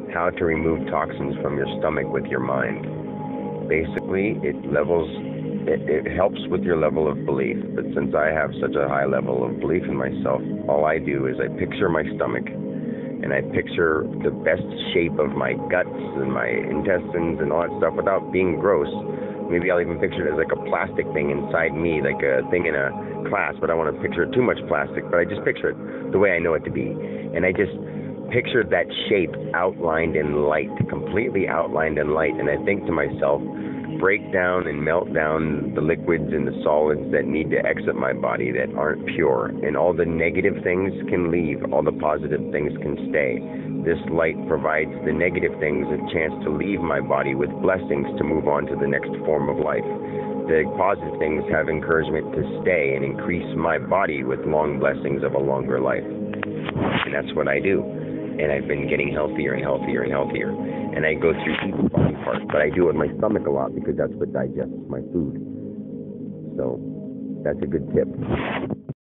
how to remove toxins from your stomach with your mind. Basically, it helps with your level of belief. But since I have such a high level of belief in myself, all I do is I picture my stomach and I picture the best shape of my guts and my intestines and all that stuff without being gross. Maybe I'll even picture it as like a plastic thing inside me, like a thing in a class, but I don't want to picture too much plastic, but I just picture it the way I know it to be. And I just picture that shape outlined in light, completely outlined in light, and I think to myself, break down and melt down the liquids and the solids that need to exit my body that aren't pure, and all the negative things can leave, all the positive things can stay. This light provides the negative things a chance to leave my body with blessings to move on to the next form of life. The positive things have encouragement to stay and increase my body with long blessings of a longer life. And that's what I do. And I've been getting healthier and healthier and healthier. And I go through each body part, but I do it with my stomach a lot because that's what digests my food. So that's a good tip.